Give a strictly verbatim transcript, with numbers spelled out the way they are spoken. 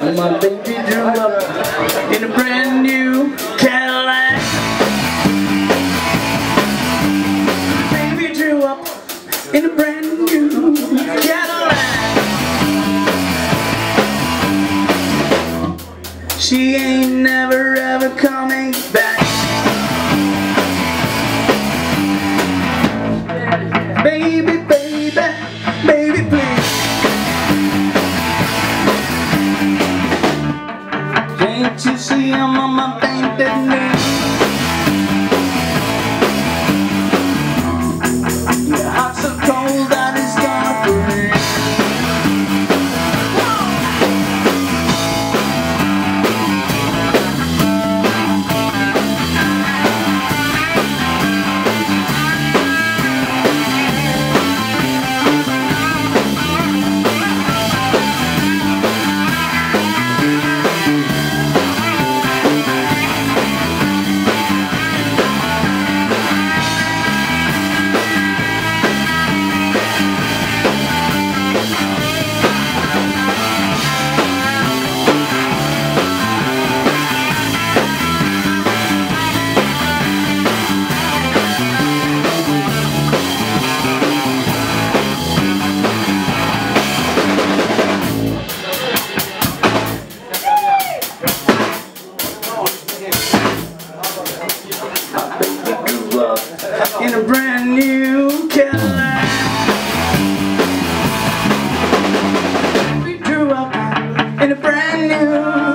My baby drew up in a brand new Cadillac. Baby drew up in a brand new Cadillac. She ain't never ever coming back. Baby, baby, baby, please. Can't you see I'm on my painted knee? Your heart's so cold that it's gonna freeze. In a brand new Cadillac. We grew up in a brand new